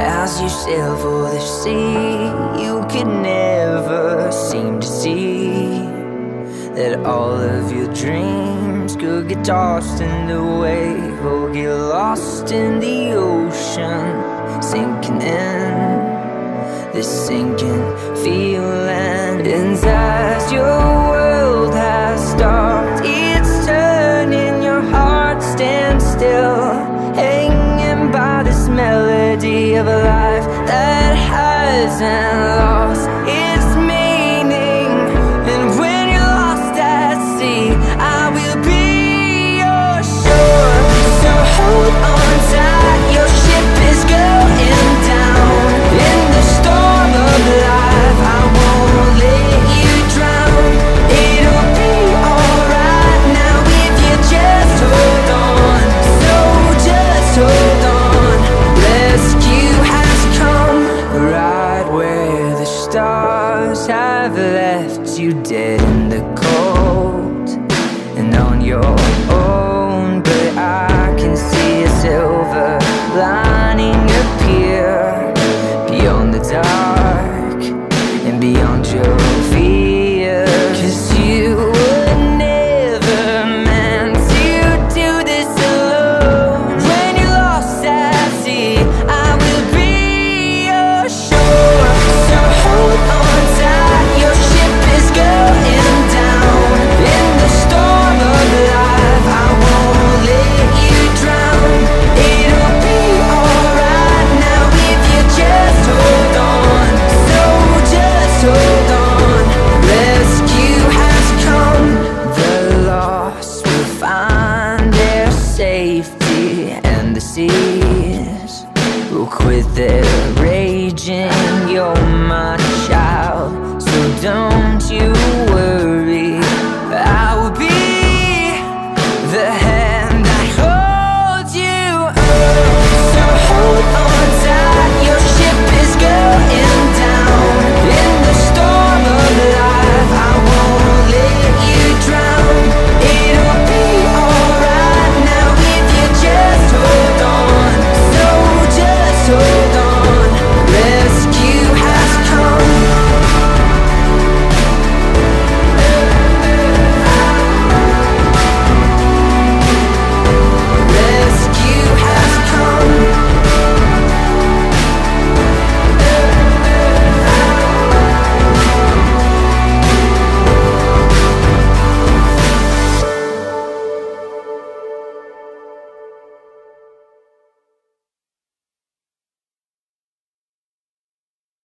As you sail for the sea, you could never seem to see that all of your dreams could get tossed in the wave or get lost in the ocean, sinking in this sinking feeling. And as your world has stopped its turning, your heart stands still, hanging by this melody of a life that hasn't lost its meaning. And when you're lost at sea, I will be your shore. So hold on tight, your ship is going down. In the storm of life, I won't let you drown. It'll be alright now if you just hold on. So just hold on. Rescue has come right where the stars have left you dead in the cold and on your own. But I can see a silver lining appear beyond the dark and beyond your fear. 'Cause you were never meant to do this alone. When you're lost at sea, I will be your shore. So hold on tight, your ship is going down. In the storm of life, I won't let you drown. It'll be alright now if you just hold on. So just hold on. Rescue has come. The lost will find their safety, and the seas will quit their raging.